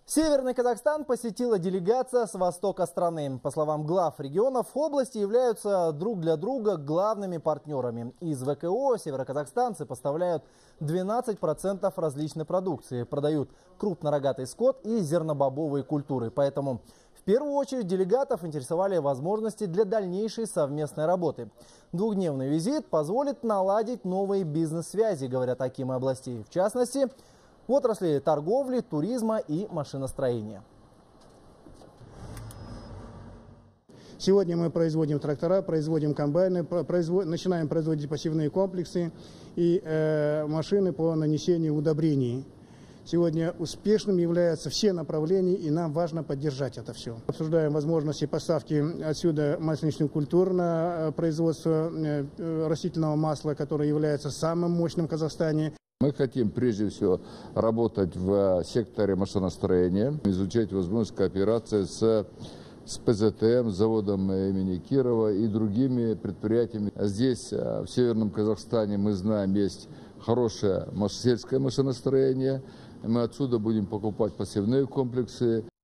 Северный Казахстан посетила делегация с востока страны. По словам глав регионов, области являются друг для друга главными партнерами. Из ВКО североказахстанцы поставляют 12% различной продукции, продают крупнорогатый скот и зернобобовые культуры. Поэтому в первую очередь делегатов интересовали возможности для дальнейшей совместной работы. Двухдневный визит позволит наладить новые бизнес-связи, говорят акимы областей. В частности, в отрасли торговли, туризма и машиностроения. Сегодня мы производим трактора, производим комбайны, начинаем производить посевные комплексы и машины по нанесению удобрений. Сегодня успешным являются все направления, и нам важно поддержать это все. Обсуждаем возможности поставки отсюда масличных культур на производство растительного масла, которое является самым мощным в Казахстане. Мы хотим прежде всего работать в секторе машиностроения, изучать возможность кооперации с ПЗТМ, заводом имени Кирова и другими предприятиями. Здесь, в Северном Казахстане, мы знаем, есть хорошее сельское машиностроение. Мы отсюда будем покупать посевные комплексы.